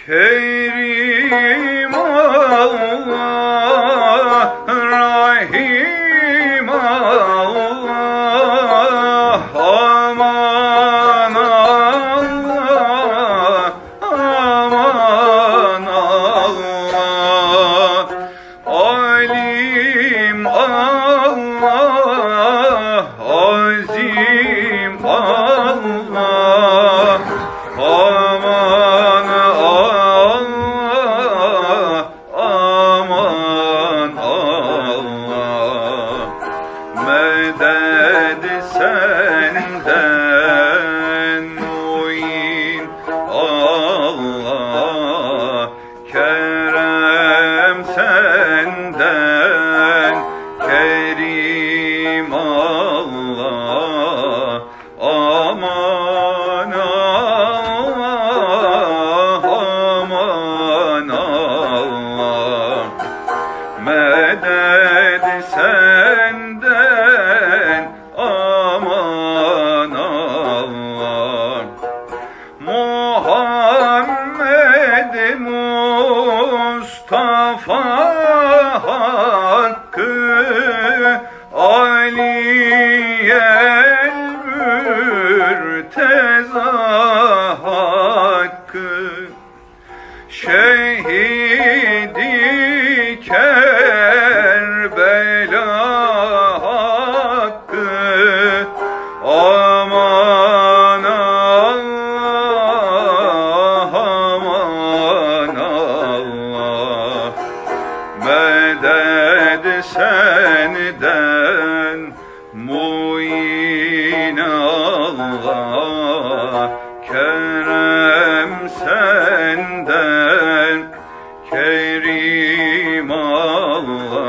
Kerim Allah, Rahim Allah, aman Allah, aman Allah, alim Allah, azim Allah, aman Allah, aman Allah, medet senden muin Allah, kerem senden kerim Allah, aman Allah, aman Allah, medet senden aman Allah. Muhammed Mustafa hakkı, Ali el Mürteza hakkı, şehidi Kerbela hakkı, aman Allah, aman Allah, medet senden muin Allah, kerem senden kerim Allah.